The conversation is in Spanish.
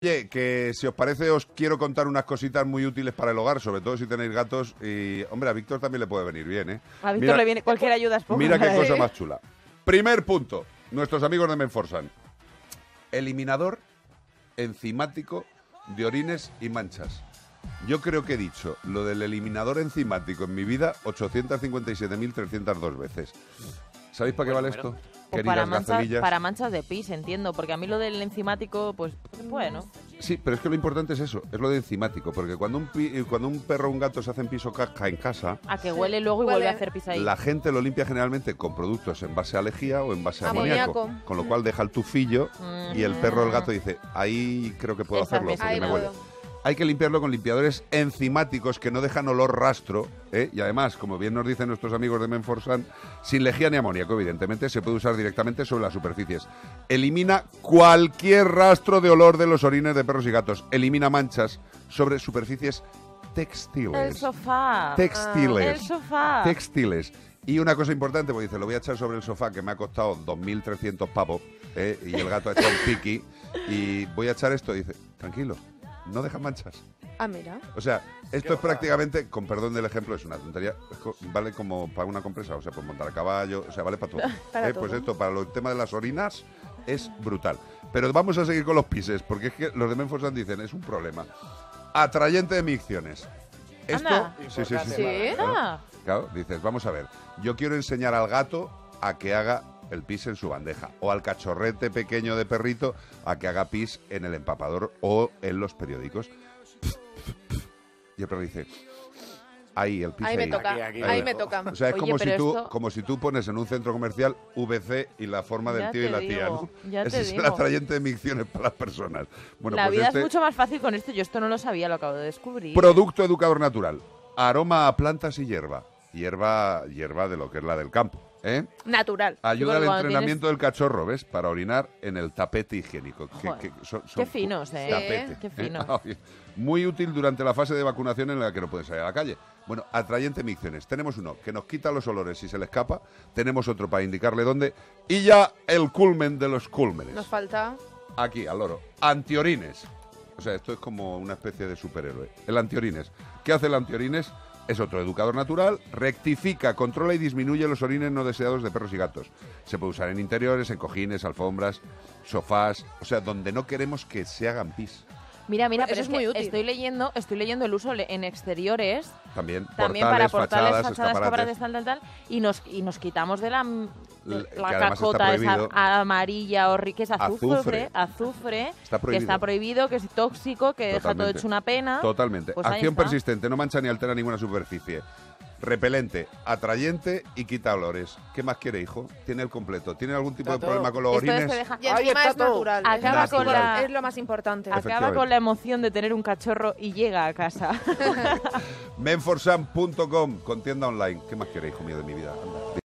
Oye, que si os parece os quiero contar unas cositas muy útiles para el hogar, sobre todo si tenéis gatos y, hombre, a Víctor también le puede venir bien, ¿eh? A Víctor le viene cualquier ayuda es poco. Mira qué cosa más chula. Primer punto, nuestros amigos de Menforsan. Eliminador enzimático de orines y manchas. Yo creo que he dicho lo del eliminador enzimático en mi vida 857.302 veces. ¿Sabéis para qué vale esto? O para manchas de pis, entiendo, porque a mí lo del enzimático, pues bueno. Sí, pero es que lo importante es eso, es lo de enzimático, porque cuando un perro o un gato se hacen pis o caca en casa... A que huele luego y vuelve a hacer pis ahí. La gente lo limpia generalmente con productos en base a lejía o en base a amoníaco, con lo cual deja el tufillo y el perro o el gato dice, ahí creo que puedo hacerlo porque me huele. Hay que limpiarlo con limpiadores enzimáticos que no dejan olor rastro, ¿eh? Y además, como bien nos dicen nuestros amigos de Menforsan, sin lejía ni amoníaco, evidentemente, se puede usar directamente sobre las superficies. Elimina cualquier rastro de olor de los orines de perros y gatos. Elimina manchas sobre superficies textiles. El sofá. Textiles. El sofá. Textiles. Y una cosa importante, porque dice, lo voy a echar sobre el sofá, que me ha costado 2.300 pavos, y el gato ha echado un piqui, y voy a echar esto, y dice, tranquilo. No dejan manchas. Ah, mira. O sea, esto es prácticamente, con perdón del ejemplo, es una tontería, vale como para una compresa, o sea, pues montar a caballo, o sea, vale para todo. Pues esto, para el tema de las orinas, es brutal. Pero vamos a seguir con los pises, porque es que los de Menforsan dicen, es un problema. Atrayente de micciones. Esto, sí. Claro, dices, vamos a ver, yo quiero enseñar al gato a que haga el pis en su bandeja, o al cachorrete pequeño de perrito a que haga pis en el empapador o en los periódicos. Y el perro dice, ahí, el pis ahí. Me toca, ahí me toca. O sea, es como si tú pones en un centro comercial VC y la forma del tío y la tía, ¿no? Ese es el atrayente de micciones para las personas. Bueno, la vida es mucho más fácil con esto, yo esto no lo sabía, lo acabo de descubrir. Producto educador natural, aroma a plantas y hierba de lo que es la del campo. Natural. Ayuda al entrenamiento del cachorro, ¿ves? Para orinar en el tapete higiénico. Qué finos, tapete, qué finos. Muy útil durante la fase de vacunación en la que no puedes salir a la calle. Bueno, atrayente micciones. Tenemos uno que nos quita los olores si se le escapa. Tenemos otro para indicarle dónde. Y ya el culmen de los cúlmenes. Nos falta... Aquí, al loro. Antiorines. O sea, esto es como una especie de superhéroe. El antiorines. ¿Qué hace el antiorines? Es otro educador natural, rectifica, controla y disminuye los orines no deseados de perros y gatos. Se puede usar en interiores, en cojines, alfombras, sofás, o sea, donde no queremos que se hagan pis. Mira, pero eso es muy útil. Estoy leyendo el uso en exteriores. También Para portales, fachadas, escaparates, tal. Y nos quitamos de la cacota esa amarilla o que es azufre, que está prohibido, que es tóxico, que deja todo hecho una pena. Totalmente. Pues acción persistente, no mancha ni altera ninguna superficie. Repelente, atrayente y quita olores. ¿Qué más quiere, hijo? Tiene el completo. ¿Tiene algún tipo de problema con los orines? Y encima es natural. Es lo más importante. Acaba con la emoción de tener un cachorro y llega a casa. Menforsan.com, con tienda online. ¿Qué más quiere, hijo mío, de mi vida? Anda.